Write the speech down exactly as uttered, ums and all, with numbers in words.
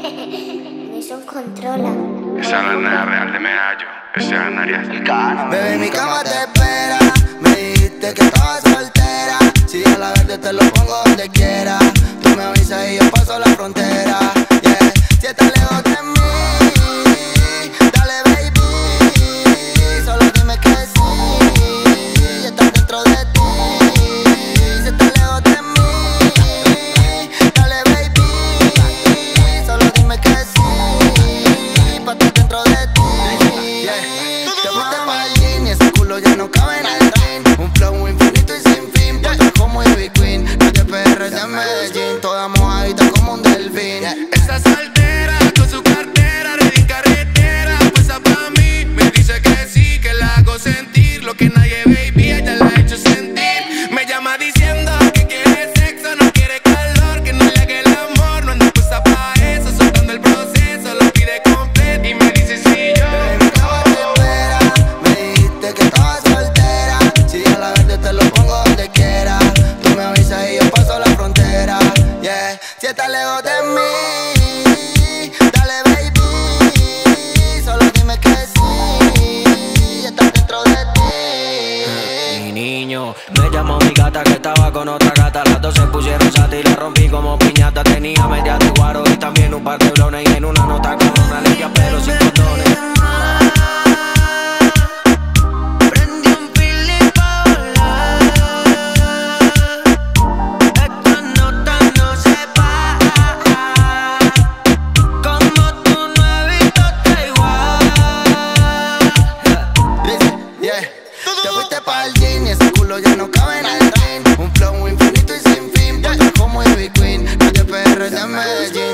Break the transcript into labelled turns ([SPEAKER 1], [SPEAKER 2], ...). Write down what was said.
[SPEAKER 1] Eso controla.
[SPEAKER 2] Esa es la nena real de Medallo. Ese ganaría.
[SPEAKER 3] Bebé, mi cama te espera. Me dijiste que estabas soltera. Si a la verde te lo pongo donde quiera. Tú me avisas y yo paso la frontera. Yeah. Si estás lejos de mí, dale baby, solo dime que sí. Estás dentro de ti. Si estás lejos de mí, dale baby, solo dime que sí. Pa' estar dentro de ti. Yeah. Te fuiste pa'l gym y ese culo ya no cabe en el ring. Un flow infinito y sin fin, porque como Ivy Queen. No te P R de Medellín, toda mojadita como un delfín.
[SPEAKER 4] Esa soltera con su cartera, ready en carretera, pasa pa' mí. Me dice que sí, que la hago sentir lo que nadie, baby, ella la ha hecho sentir. Me llama diciendo que quiere sexo, no quiere calor, que no le haga el amor. No anda puesta pa' eso, soltando el proceso, lo pide completo y me dice si yo.
[SPEAKER 3] Mi cama te espera, me dijiste que estabas soltera. Si a la verde te lo pongo donde quiera. Tú me avisas y yo paso la frontera. Yeah. Si estás lejos de mí, dale baby, solo dime que sí. Estás dentro de ti.
[SPEAKER 5] Mi niño, me llamó mi gata que estaba con otra gata. Las dos se pusieron sata y la rompí como piñata. Tenía media de guaro y también un par de blones. Y en una nota con una leña pero sin condones.
[SPEAKER 6] Prendí un feeling pa' volar. Esta nota no se va. Como tú no he visto otra igual.
[SPEAKER 3] Yeah. Te fuiste pa'l gym y ese culo ya no cabe en el ring. Un flow infinito y sin fin, porque como Ivy Queen. No te P R de Medellín.